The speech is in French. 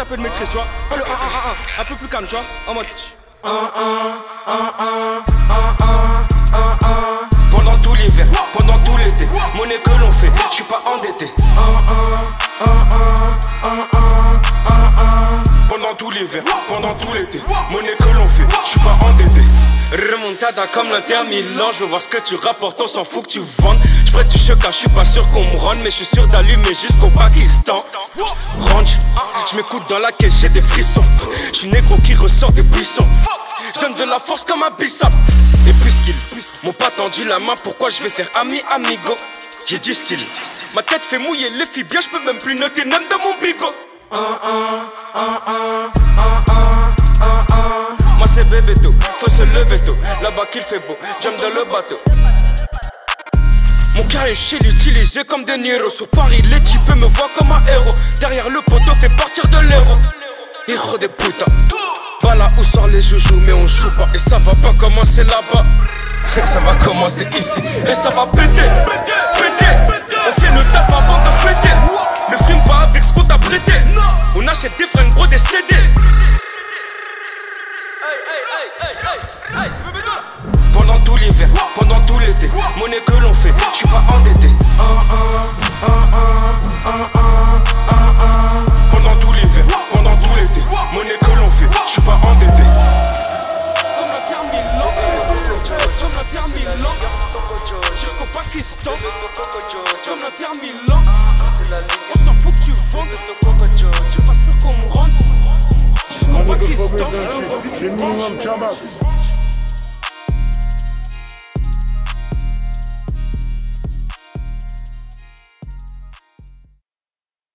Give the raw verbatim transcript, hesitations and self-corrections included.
un peu de maîtrise, tu vois. Un, un, un, un, un peu plus calme, tu vois. En mode. Un, un, un, un, un, un, un, un. Pendant tout l'hiver, pendant tout l'été, monnaie que l'on fait, je suis pas endetté. Un, un, un, un, un, un, un, un. Pendant tout l'hiver, pendant tout l'été, monnaie que l'on fait, je suis pas endetté. Remontada comme l'Inter Milan, je veux voir ce que tu rapportes, on s'en fout que tu vendes. J'prête du choc car je suis pas sûr qu'on me rende, mais je suis sûr d'allumer jusqu'au Pakistan. Range, j'm'écoute dans la caisse, j'ai des frissons. J'suis négro qui ressort des buissons. J'donne de la force comme un bissap. Et puisqu'ils m'ont pas tendu la main, pourquoi je vais faire ami amigo? J'ai du style, ma tête fait mouiller les filles bien, j'peux même plus noter même dans mon bigot. Un, un, un, un, un, un, un, un. Moi c'est bébé tôt, faut se lever tôt. Là-bas qu'il fait beau, jump dans le bateau. Mon carré chez l'utilisé comme De Niro. Sur Paris les types me voient comme un héros. Derrière le poteau fait partir de l'héros. Héros des putas. Pas là où sort les joujoux mais on joue pas. Et ça va pas commencer là-bas. Ça va commencer ici. Et ça va péter, péter. On fait le taf avant de fêter. Ne fume pas avec ce qu'on t'a prêté. On achète des fringues bro, des C D. Pendant tout l'hiver, pendant tout l'été, monnaie que l'on fait, je suis pas endetté. Un, un, un, un, un, un, un, un. Pendant tout l'hiver, pendant tout l'été, monnaie que l'on fait, je suis pas endetté. Comme la terre Milan, comme la terre Milan, jusqu'au Pakistan. Comme la terre Milan, on s'en fout que tu vendes. Je suis pas sûr qu'on me rende. Jusqu'au Pakistan. C'est minimum K-Max.